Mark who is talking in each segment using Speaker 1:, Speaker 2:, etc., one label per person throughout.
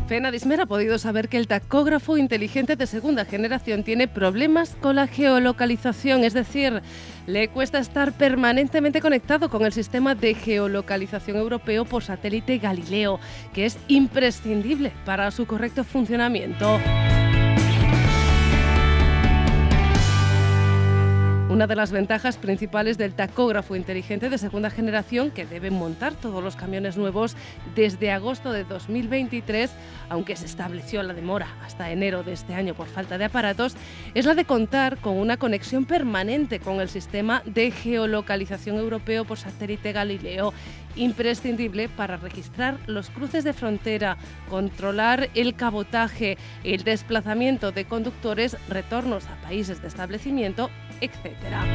Speaker 1: Fenadismer ha podido saber que el tacógrafo inteligente de segunda generación tiene problemas con la geolocalización, es decir, le cuesta estar permanentemente conectado con el sistema de geolocalización europeo por satélite Galileo, que es imprescindible para su correcto funcionamiento. Una de las ventajas principales del tacógrafo inteligente de segunda generación que deben montar todos los camiones nuevos desde agosto de 2023, aunque se estableció la demora hasta enero de este año por falta de aparatos, es la de contar con una conexión permanente con el sistema de geolocalización europeo por satélite Galileo, imprescindible para registrar los cruces de frontera, controlar el cabotaje, el desplazamiento de conductores, retornos a países de establecimiento, etc.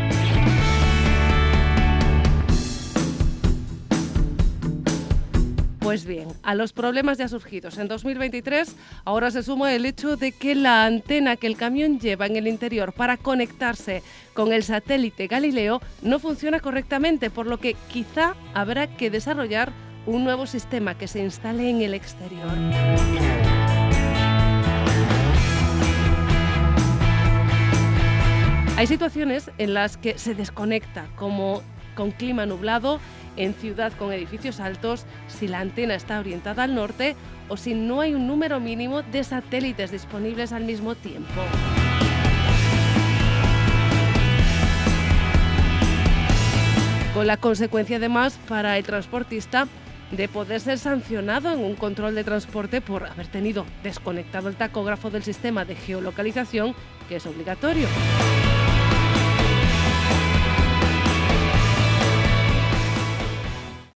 Speaker 1: Pues bien, a los problemas ya surgidos en 2023, ahora se suma el hecho de que la antena que el camión lleva en el interior para conectarse con el satélite Galileo no funciona correctamente, por lo que quizá habrá que desarrollar un nuevo sistema que se instale en el exterior. Hay situaciones en las que se desconecta, como con clima nublado, en ciudad con edificios altos, si la antena está orientada al norte o si no hay un número mínimo de satélites disponibles al mismo tiempo. Con la consecuencia además para el transportista de poder ser sancionado en un control de transporte por haber tenido desconectado el tacógrafo del sistema de geolocalización, que es obligatorio.